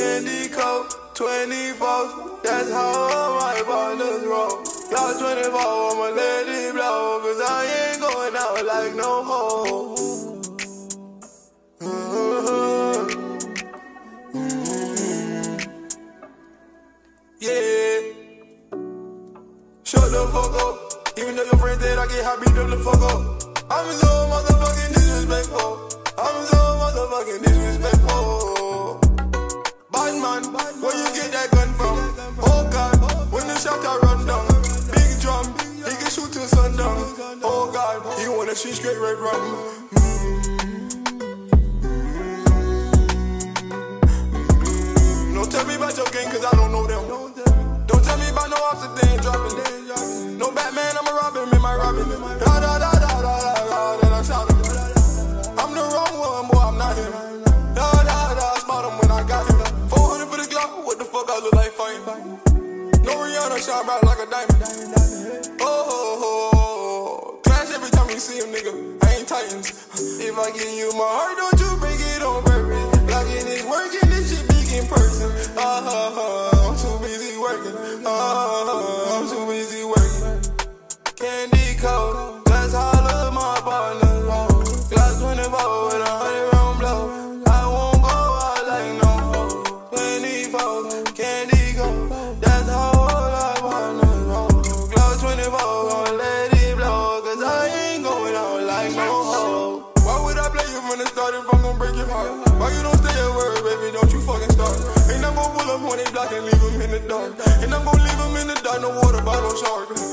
Candy coat, 24, that's how all my partners roll. Y'all 24, I'ma let it blow, cause I ain't going out like no hoe. Yeah. Shut the fuck up. Even though your friends dead, I get happy, them the fuck up. I'm so motherfucking disrespectful. I'm so motherfucking disrespectful. Bad man, where you get that gun from? Oh God, when the shot I run down. Big drum, he can shoot till sundown. Oh God, he wanna see straight red rum. Don't tell me about your gang, cause I don't know them. Don't tell me about no ops if they ain't dropping. No Batman, I'ma rob him in my Robin. Da da da da da da da, then I shot him. I'm the wrong one, boy, I'm not him. Da da da, spot him when I got him. 400 for the Glock, what the fuck I look like fighting? No Rihanna, shine bright like a diamond. Oh, clash every time you see him, nigga. I ain't Titans. If I give you my heart, don't you break it on purpose. Blocking is working, this shit big in person. I'm too busy working. I'm too busy working. Candy coat, that's all of my partners roll. Glass 24 with 100 round blow. I won't go out like no hoe. 24, candy coat, that's how all my partners roll. Glass 24, gon' let it blow, cause I ain't going out like no hoe. Why would I play you from the start if I'm gon' break your heart? Why you don't stay at work, baby, don't you fucking start? And I'm gon' pull up when they block and leave them in the dark. And I'm gon' leave them in the dark, no water by no shark.